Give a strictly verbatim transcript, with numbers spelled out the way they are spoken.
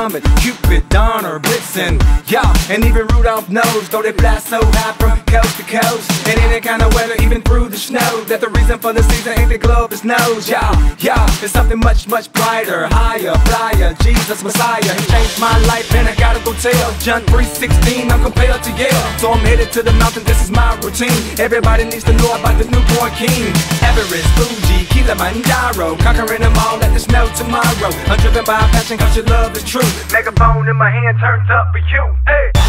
Comet, Cupid, Donner, Blitzen, yeah, and even Rudolph knows, though they fly so high from coast to coast, in any kind of weather, even through the snow, that the reason for the season ain't the globe, it's nose, yeah, yeah, it's something much, much brighter, higher, flyer, Jesus Messiah, he changed my life and I gotta go tell, John three sixteen, I'm compelled to yell, so I'm headed to the mountain, this is my routine, everybody needs to know about the newborn king, Everest, Fuji, Kilimanjaro, conquering them all, let this know tomorrow, I'm driven by a passion cause your love is true, megaphone in my hand, turned up for you, hey!